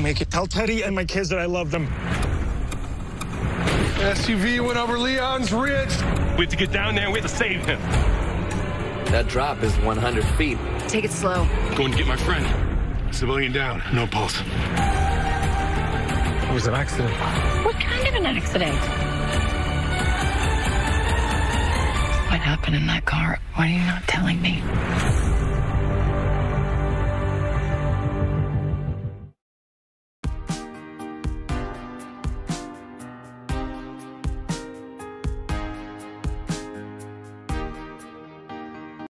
make it. Tell Teddy and my kids that I love them. SUV went over Leon's Ridge. We have to get down there and we have to save him. That drop is 100 feet. Take it slow. Going to get my friend. Civilian down, no pulse. It was an accident. What kind of an accident? What happened in that car? Why are you not telling me?